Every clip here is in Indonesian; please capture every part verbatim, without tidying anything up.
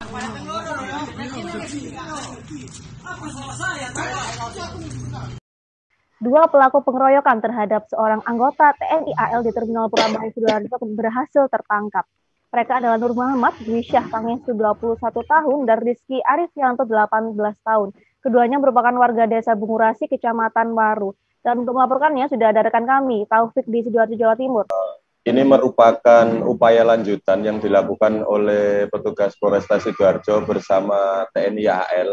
Dua pelaku pengeroyokan terhadap seorang anggota T N I A L di Terminal Purabaya Sidoarjo berhasil tertangkap. Mereka adalah Nur Muhammad, Dwi Syah Pangestu dua puluh satu tahun, dan Rizky Arifianto delapan belas tahun. Keduanya merupakan warga desa Bungurasi, Kecamatan Waru. Dan untuk melaporkannya sudah ada rekan kami, Taufik di Sidoarjo, Jawa Timur. Ini merupakan upaya lanjutan yang dilakukan oleh petugas Polresta Sidoarjo bersama T N I A L.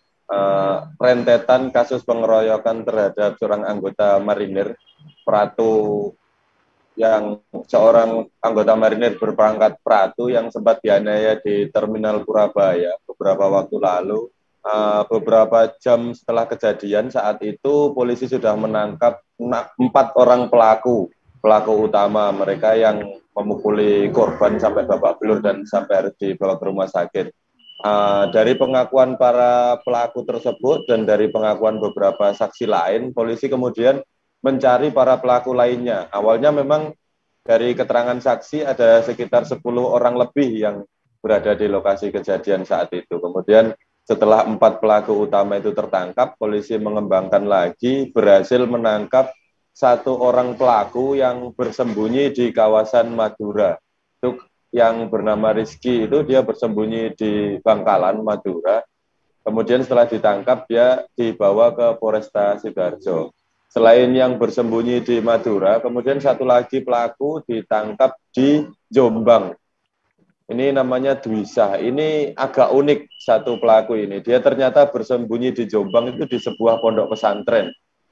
Uh, rentetan kasus pengeroyokan terhadap seorang anggota marinir Pratu, yang seorang anggota marinir berpangkat Pratu yang sempat dianiaya di Terminal Purabaya beberapa waktu lalu. Uh, beberapa jam setelah kejadian, saat itu polisi sudah menangkap empat orang pelaku pelaku utama, mereka yang memukuli korban sampai babak belur dan sampai harus dibawa ke rumah sakit. Uh, dari pengakuan para pelaku tersebut dan dari pengakuan beberapa saksi lain, polisi kemudian mencari para pelaku lainnya. Awalnya memang dari keterangan saksi ada sekitar sepuluh orang lebih yang berada di lokasi kejadian saat itu. Kemudian setelah empat pelaku utama itu tertangkap, polisi mengembangkan lagi, berhasil menangkap satu orang pelaku yang bersembunyi di kawasan Madura. Itu yang bernama Rizky, itu dia bersembunyi di Bangkalan, Madura. Kemudian setelah ditangkap, dia dibawa ke Polresta Sidoarjo. Selain yang bersembunyi di Madura, kemudian satu lagi pelaku ditangkap di Jombang. Ini namanya Dwi Syah. Ini agak unik satu pelaku ini. Dia ternyata bersembunyi di Jombang itu di sebuah pondok pesantren.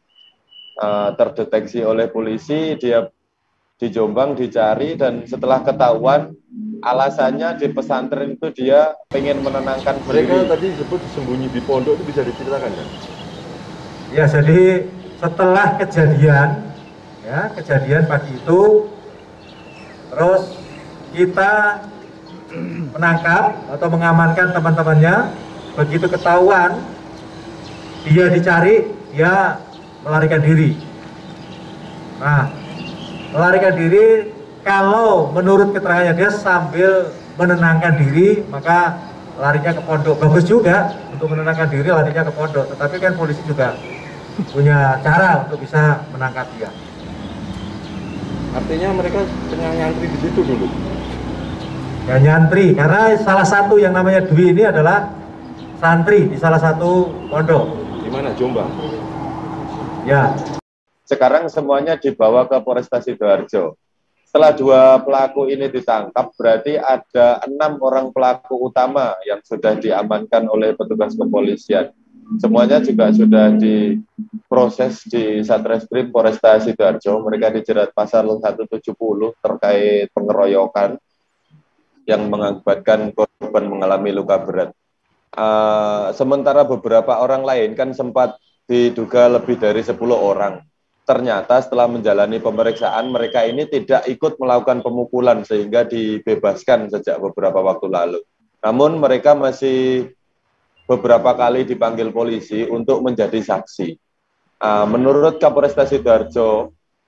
Uh, terdeteksi oleh polisi, dia di Jombang dicari, dan setelah ketahuan alasannya di pesantren itu dia pengen menenangkan mereka diri. Tadi disebut sembunyi di pondok, itu bisa diceritakan kan? Ya, jadi setelah kejadian, ya kejadian pagi itu, terus kita menangkap atau mengamankan teman-temannya. Begitu ketahuan dia dicari, dia melarikan diri. Nah, melarikan diri, kalau menurut keterangannya dia sambil menenangkan diri, maka larinya ke pondok. Bagus juga untuk menenangkan diri, larinya ke pondok. Tetapi kan polisi juga punya cara untuk bisa menangkap dia. Artinya mereka tengah nyantri di situ dulu? Ya, nyantri, karena salah satu yang namanya Dwi ini adalah santri di salah satu pondok. Di mana? Jombang? Ya. Sekarang semuanya dibawa ke Polresta Sidoarjo. Setelah dua pelaku ini ditangkap, berarti ada enam orang pelaku utama yang sudah diamankan oleh petugas kepolisian. Semuanya juga sudah diproses di Satreskrim Polresta Sidoarjo. Mereka dijerat pasal seratus tujuh puluh terkait pengeroyokan yang mengakibatkan korban mengalami luka berat. Uh, sementara beberapa orang lain kan sempat diduga lebih dari sepuluh orang. Ternyata setelah menjalani pemeriksaan, mereka ini tidak ikut melakukan pemukulan sehingga dibebaskan sejak beberapa waktu lalu. Namun mereka masih beberapa kali dipanggil polisi untuk menjadi saksi. Uh, menurut Kapolresta Sidoarjo,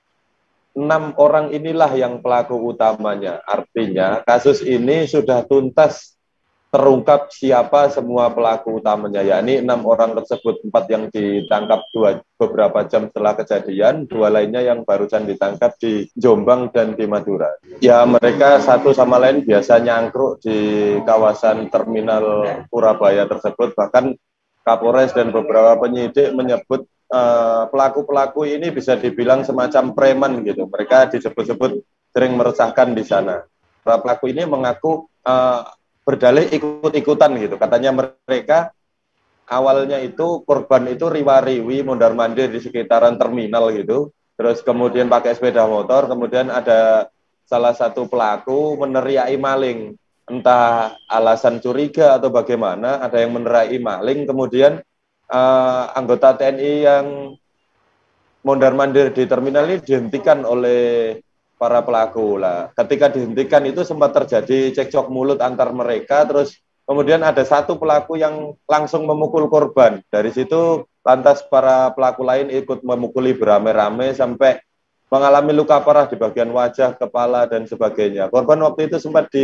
enam orang inilah yang pelaku utamanya. Artinya kasus ini sudah tuntas terungkap siapa semua pelaku utamanya, yakni enam orang tersebut, empat yang ditangkap dua, beberapa jam setelah kejadian, dua lainnya yang barusan ditangkap di Jombang dan di Madura. Ya, mereka satu sama lain biasa nyangkruk di kawasan Terminal Purabaya tersebut, bahkan Kapolres dan beberapa penyidik menyebut pelaku-pelaku uh, ini bisa dibilang semacam preman gitu. Mereka disebut-sebut sering meresahkan di sana. Para pelaku ini mengaku uh, berdalih ikut-ikutan gitu. Katanya mereka awalnya itu korban itu riwa-riwi mondar-mandir di sekitaran terminal gitu. Terus kemudian pakai sepeda motor, kemudian ada salah satu pelaku meneriaki maling. Entah alasan curiga atau bagaimana, ada yang meneriaki maling, kemudian uh, anggota T N I yang mondar-mandir di terminal ini dihentikan oleh para pelaku lah. Ketika dihentikan itu sempat terjadi cekcok mulut antar mereka, terus kemudian ada satu pelaku yang langsung memukul korban. Dari situ lantas para pelaku lain ikut memukuli beramai-ramai sampai mengalami luka parah di bagian wajah, kepala, dan sebagainya. Korban waktu itu sempat di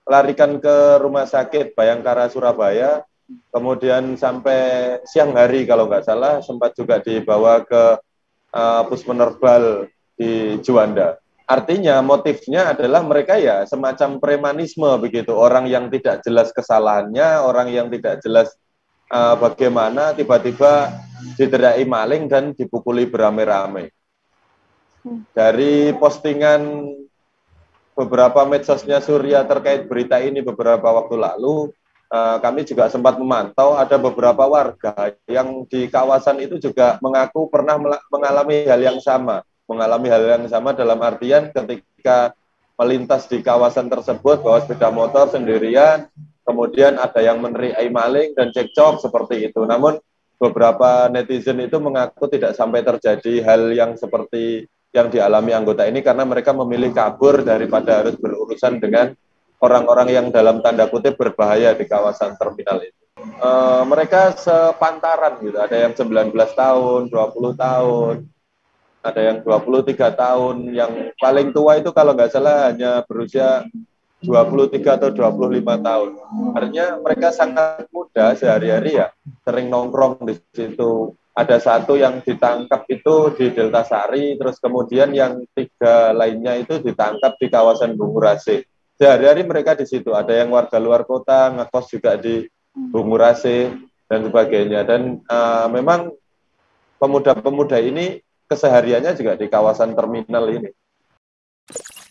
dilarikan ke Rumah Sakit Bayangkara Surabaya, kemudian sampai siang hari kalau nggak salah sempat juga dibawa ke uh, Puspenerbal di Juanda. Artinya motifnya adalah mereka ya semacam premanisme begitu, orang yang tidak jelas kesalahannya, orang yang tidak jelas uh, bagaimana tiba-tiba diteriaki maling dan dipukuli beramai-ramai. Dari postingan beberapa medsosnya Surya terkait berita ini beberapa waktu lalu, uh, kami juga sempat memantau ada beberapa warga yang di kawasan itu juga mengaku pernah mengalami hal yang sama. mengalami hal yang sama dalam artian ketika melintas di kawasan tersebut bawa sepeda motor sendirian, kemudian ada yang meneriaki maling dan cekcok seperti itu. Namun beberapa netizen itu mengaku tidak sampai terjadi hal yang seperti yang dialami anggota ini karena mereka memilih kabur daripada harus berurusan dengan orang-orang yang dalam tanda kutip berbahaya di kawasan terminal itu. E, mereka sepantaran gitu, ada yang sembilan belas tahun, dua puluh tahun, ada yang dua puluh tiga tahun, yang paling tua itu kalau nggak salah hanya berusia dua puluh tiga atau dua puluh lima tahun. Artinya mereka sangat muda sehari-hari ya, sering nongkrong di situ. Ada satu yang ditangkap itu di Deltasari, terus kemudian yang tiga lainnya itu ditangkap di kawasan Bungurase. Sehari-hari mereka di situ, ada yang warga luar kota, ngekos juga di Bungurase, dan sebagainya. Dan uh, memang pemuda-pemuda ini kesehariannya juga di kawasan terminal ini.